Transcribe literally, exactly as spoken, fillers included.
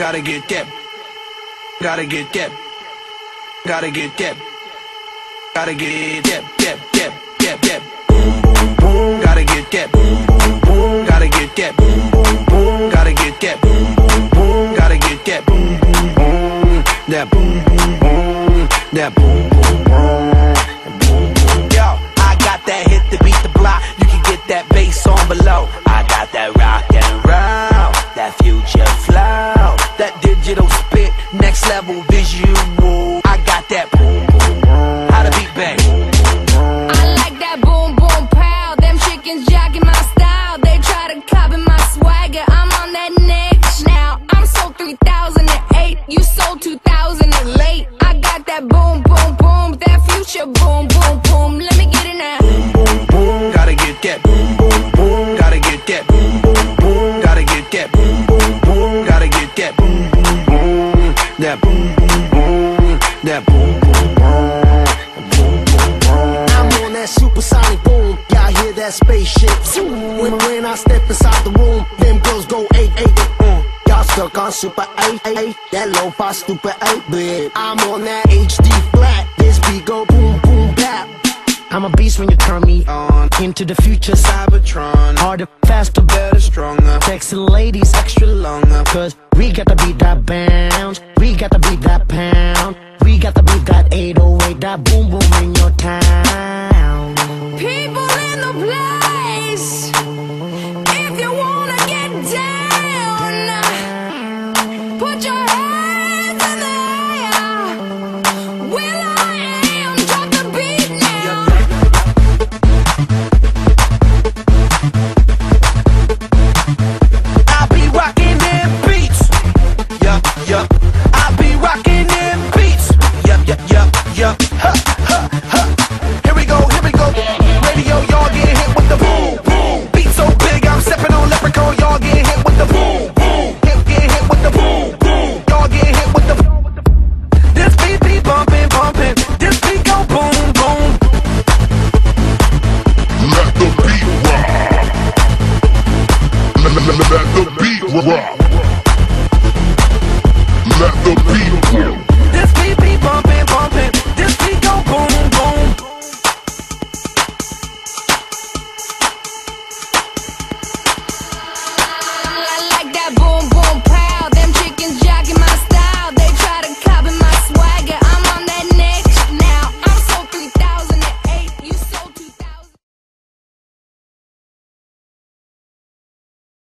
Gotta get that. Gotta get that. Gotta get that. Gotta get that. That. That. That. That. Gotta get that. Gotta get that. Gotta get that. Gotta get that. That boom boom boom. That boom boom boom. Yo, I got that hit to beat the block. You can get that bass on below. I got that rock and roll, that future flow, that digital spit, next level visual. I got that boom boom boom. How the beat bang? I like that boom boom pow. Them chickens jacking my style. They try to copy my swagger. I'm on that next now. I'm sold three thousand eight. You sold two thousand and late. I got that boom boom boom. That future boom boom boom. Let me get it now. Boom boom boom. Gotta get that. Boom boom boom. Gotta get that. Boom boom boom. Gotta get that. Boom boom boom. Gotta get that. Boom boom boom. That boom boom boom. That boom boom boom. I'm on that supersonic boom. Y'all hear that spaceship? When, when I step inside the room, them girls go eight eight. Mm. Y'all stuck on super eight eight. That lo-fi stupid eight bit. I'm on that H D flat. This beat go boom boom bap. I'm a beast when you turn me on. Into the future, Cybertron. Harder, faster, better, stronger. Sexy ladies, extra longer. Cause we got to beat that bounce. We got to beat that pound. We got to beat that eight.